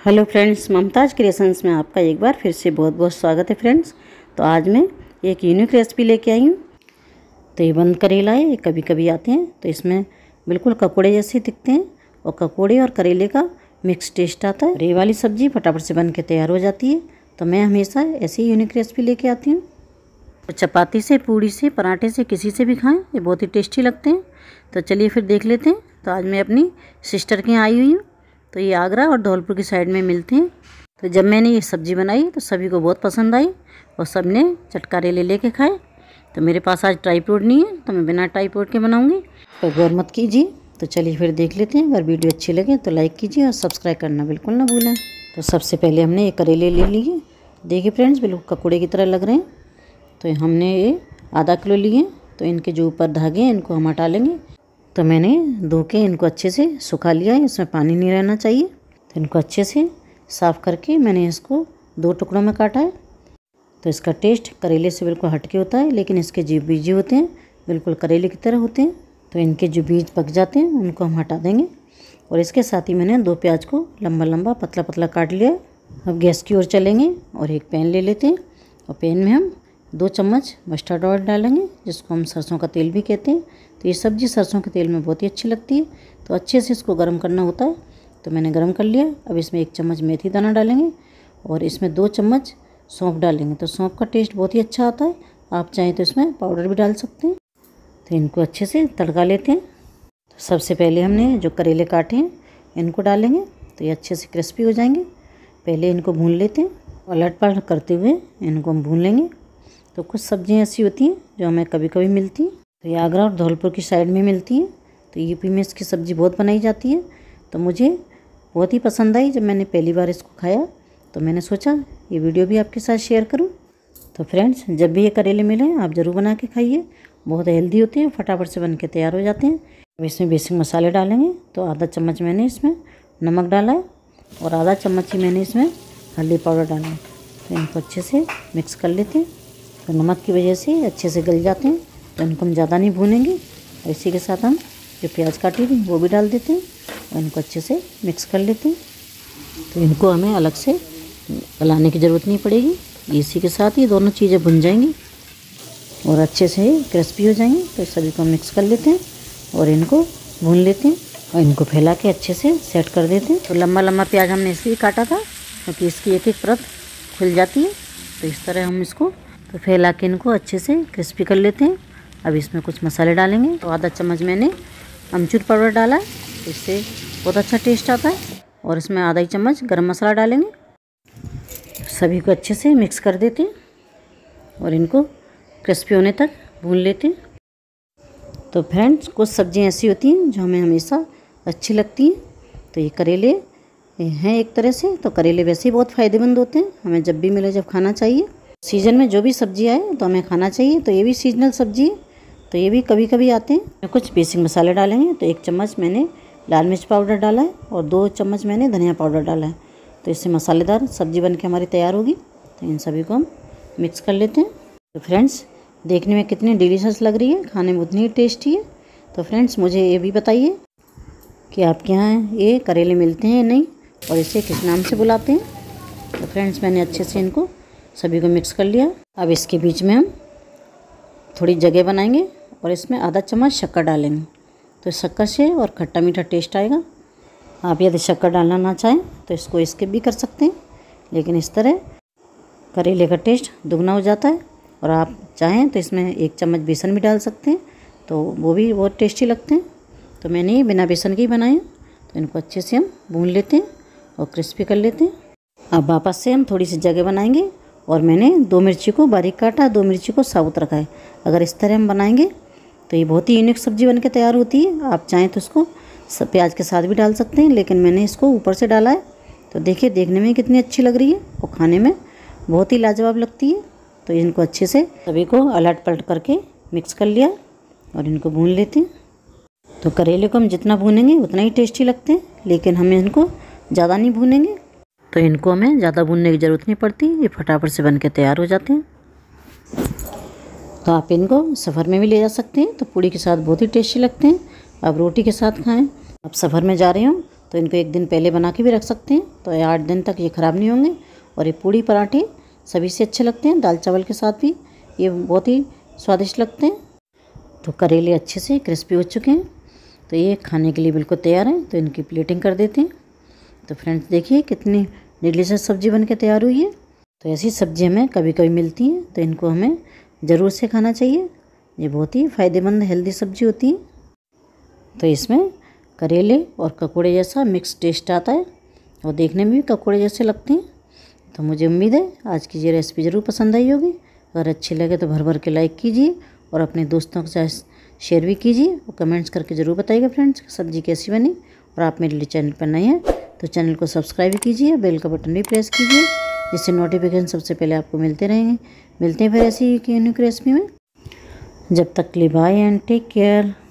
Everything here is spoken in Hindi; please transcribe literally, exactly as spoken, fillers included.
हेलो फ्रेंड्स, ममताज़ क्रिएशंस में आपका एक बार फिर से बहुत बहुत स्वागत है फ्रेंड्स। तो आज मैं एक यूनिक रेसिपी लेके आई हूँ। तो ये बंद करेला है, ये कभी कभी आते हैं तो इसमें बिल्कुल ककोड़े जैसे दिखते हैं और ककोड़े और करेले का मिक्स टेस्ट आता है। ये वाली सब्ज़ी फटाफट से बन के तैयार हो जाती है। तो मैं हमेशा ऐसी यूनिक रेसिपी लेके आती हूँ। तो चपाती से, पूड़ी से, पराठे से, किसी से भी खाएँ, ये बहुत ही टेस्टी लगते हैं। तो चलिए फिर देख लेते हैं। तो आज मैं अपनी सिस्टर के यहाँ आई हुई हूँ। तो ये आगरा और धौलपुर की साइड में मिलते हैं। तो जब मैंने ये सब्ज़ी बनाई तो सभी को बहुत पसंद आई और सब ने चटकारे ले लेके खाए। तो मेरे पास आज ट्राईपोड नहीं है तो मैं बिना ट्राईपोड के बनाऊंगी। तो गौर मत कीजिए। तो चलिए फिर देख लेते हैं। अगर वीडियो अच्छी लगे तो लाइक कीजिए और सब्सक्राइब करना बिल्कुल ना भूलें। तो सबसे पहले हमने ये करेले ले लिए। देखिए फ्रेंड्स, बिल्कुल ककोड़े की तरह लग रहे हैं। तो हमने ये आधा किलो लिए। तो इनके जो ऊपर धागे हैं इनको हम हटा लेंगे। तो मैंने धो के इनको अच्छे से सुखा लिया है, इसमें पानी नहीं रहना चाहिए। तो इनको अच्छे से साफ़ करके मैंने इसको दो टुकड़ों में काटा है। तो इसका टेस्ट करेले से बिल्कुल हटके होता है, लेकिन इसके जो बीज होते हैं बिल्कुल करेले की तरह होते हैं। तो इनके जो बीज पक जाते हैं उनको हम हटा देंगे। और इसके साथ ही मैंने दो प्याज को लंबा लंबा पतला पतला काट लिया। अब गैस की ओर चलेंगे और एक पैन ले लेते हैं। और पैन में हम दो चम्मच मस्टर्ड ऑयल डालेंगे, जिसको हम सरसों का तेल भी कहते हैं। तो ये सब्ज़ी सरसों के तेल में बहुत ही अच्छी लगती है। तो अच्छे से इसको गर्म करना होता है। तो मैंने गर्म कर लिया। अब इसमें एक चम्मच मेथी दाना डालेंगे और इसमें दो चम्मच सौंफ डालेंगे। तो सौंफ का टेस्ट बहुत ही अच्छा आता है। आप चाहें तो इसमें पाउडर भी डाल सकते हैं। तो इनको अच्छे से तड़का लेते हैं। तो सबसे पहले हमने जो करेले काटे हैं इनको डालेंगे। तो ये अच्छे से क्रिस्पी हो जाएंगे। पहले इनको भून लेते हैं। पलट पलट करते हुए इनको हम भून लेंगे। तो कुछ सब्जियां ऐसी होती हैं जो हमें कभी कभी मिलती हैं। तो ये आगरा और धौलपुर की साइड में मिलती हैं। तो यूपी में इसकी सब्ज़ी बहुत बनाई जाती है। तो मुझे बहुत ही पसंद आई जब मैंने पहली बार इसको खाया। तो मैंने सोचा ये वीडियो भी आपके साथ शेयर करूं। तो फ्रेंड्स, जब भी ये करेले मिलें आप ज़रूर बना के खाइए। बहुत हेल्दी होते हैं, फटाफट से बन के तैयार हो जाते हैं। अब इसमें बेसिक मसाले डालेंगे। तो आधा चम्मच मैंने इसमें नमक डाला है और आधा चम्मच ही मैंने इसमें हल्दी पाउडर डाला है। तो इनको अच्छे से मिक्स कर लेते हैं। तो नमक की वजह से अच्छे से गल जाते हैं। तो इनको हम ज़्यादा नहीं भूनेंगे। और इसी के साथ हम जो प्याज काटी थी वो भी डाल देते हैं और इनको अच्छे से मिक्स कर लेते हैं। तो इनको हमें अलग से गलाने की ज़रूरत नहीं पड़ेगी। इसी के साथ ये दोनों चीज़ें भुन जाएंगी और अच्छे से क्रिस्पी हो जाएंगी। तो सभी को मिक्स कर लेते हैं और इनको भून लेते हैं और इनको फैला के अच्छे से सेट कर देते हैं। तो लंबा लंबा प्याज हमने इसलिए काटा था क्योंकि इसकी एक एक परत खुल जाती है। तो इस तरह हम इसको तो फैला के इनको अच्छे से क्रिस्पी कर लेते हैं। अब इसमें कुछ मसाले डालेंगे। तो आधा चम्मच मैंने अमचूर पाउडर डाला है, इससे बहुत अच्छा टेस्ट आता है। और इसमें आधा ही चम्मच गरम मसाला डालेंगे। सभी को अच्छे से मिक्स कर देते हैं और इनको क्रिस्पी होने तक भून लेते हैं। तो फ्रेंड्स, कुछ सब्जियां ऐसी होती हैं जो हमें हमेशा अच्छी लगती हैं। तो ये करेले हैं एक तरह से। तो करेले वैसे ही बहुत फ़ायदेमंद होते हैं, हमें जब भी मिले जब खाना चाहिए। सीजन में जो भी सब्जी आए तो हमें खाना चाहिए। तो ये भी सीजनल सब्जी है, तो ये भी कभी कभी आते हैं। कुछ बेसिक मसाले डालेंगे। तो एक चम्मच मैंने लाल मिर्च पाउडर डाला है और दो चम्मच मैंने धनिया पाउडर डाला है। तो इससे मसालेदार सब्जी बन के हमारी तैयार होगी। तो इन सभी को हम मिक्स कर लेते हैं। तो फ्रेंड्स, देखने में कितनी डिलीशियस लग रही है, खाने में उतनी ही टेस्टी है। तो फ्रेंड्स, मुझे ये भी बताइए कि आपके यहाँ ये करेले मिलते हैं या नहीं और इसे किस नाम से बुलाते हैं। तो फ्रेंड्स, मैंने अच्छे से इनको सभी को मिक्स कर लिया। अब इसके बीच में हम थोड़ी जगह बनाएंगे और इसमें आधा चम्मच शक्कर डालेंगे। तो शक्कर से और खट्टा मीठा टेस्ट आएगा। आप यदि शक्कर डालना ना चाहें तो इसको स्किप भी कर सकते हैं, लेकिन इस तरह करेले का टेस्ट दुगना हो जाता है। और आप चाहें तो इसमें एक चम्मच बेसन भी डाल सकते हैं, तो वो भी बहुत टेस्टी लगते हैं। तो मैंने ये बिना बेसन के ही बनाए। तो इनको अच्छे से हम भून लेते हैं और क्रिस्पी कर लेते हैं। अब वापस से हम थोड़ी सी जगह बनाएंगे और मैंने दो मिर्ची को बारीक काटा, दो मिर्ची को साबुत रखा है। अगर इस तरह हम बनाएंगे तो ये बहुत ही यूनिक सब्ज़ी बन के तैयार होती है। आप चाहें तो इसको प्याज के साथ भी डाल सकते हैं, लेकिन मैंने इसको ऊपर से डाला है। तो देखिए, देखने में कितनी अच्छी लग रही है और खाने में बहुत ही लाजवाब लगती है। तो इनको अच्छे से सभी को अलट पलट करके मिक्स कर लिया और इनको भून लेते हैं। तो करेले को हम जितना भूनेंगे उतना ही टेस्टी लगते हैं, लेकिन हमें इनको ज़्यादा नहीं भूनेंगे। तो इनको हमें ज़्यादा भूनने की ज़रूरत नहीं पड़ती, ये फटाफट से बन के तैयार हो जाते हैं। तो आप इनको सफ़र में भी ले जा सकते हैं। तो पूड़ी के साथ बहुत ही टेस्टी लगते हैं। आप रोटी के साथ खाएं। आप सफ़र में जा रहे हो तो इनको एक दिन पहले बना के भी रख सकते हैं, तो आठ दिन तक ये ख़राब नहीं होंगे। और ये पूड़ी पराठे सभी से अच्छे लगते हैं, दाल चावल के साथ भी ये बहुत ही स्वादिष्ट लगते हैं। तो करेले अच्छे से क्रिस्पी हो चुके हैं, तो ये खाने के लिए बिल्कुल तैयार हैं। तो इनकी प्लेटिंग कर देते हैं। तो फ्रेंड्स देखिए कितनी डिलीशियस सब्ज़ी बन के तैयार हुई है। तो ऐसी सब्ज़ी हमें कभी कभी मिलती हैं, तो इनको हमें ज़रूर से खाना चाहिए। ये बहुत ही फ़ायदेमंद हेल्दी सब्ज़ी होती है। तो इसमें करेले और ककोड़े जैसा मिक्स टेस्ट आता है और देखने में भी ककोड़े जैसे लगते हैं। तो मुझे उम्मीद है आज की ये रेसिपी ज़रूर पसंद आई होगी। अगर अच्छी लगे तो भर भर के लाइक कीजिए और अपने दोस्तों के साथ शेयर भी कीजिए और कमेंट्स करके ज़रूर बताइएगा फ्रेंड्स सब्ज़ी कैसी बनी। और आप मेरे लिए चैनल पर नए हैं तो चैनल को सब्सक्राइब भी कीजिए, बेल का बटन भी प्रेस कीजिए, जिससे नोटिफिकेशन सबसे पहले आपको मिलते रहेंगे। मिलते हैं फिर ऐसी यूनिक रेसिपी में। जब तक के लिए बाय एंड टेक केयर।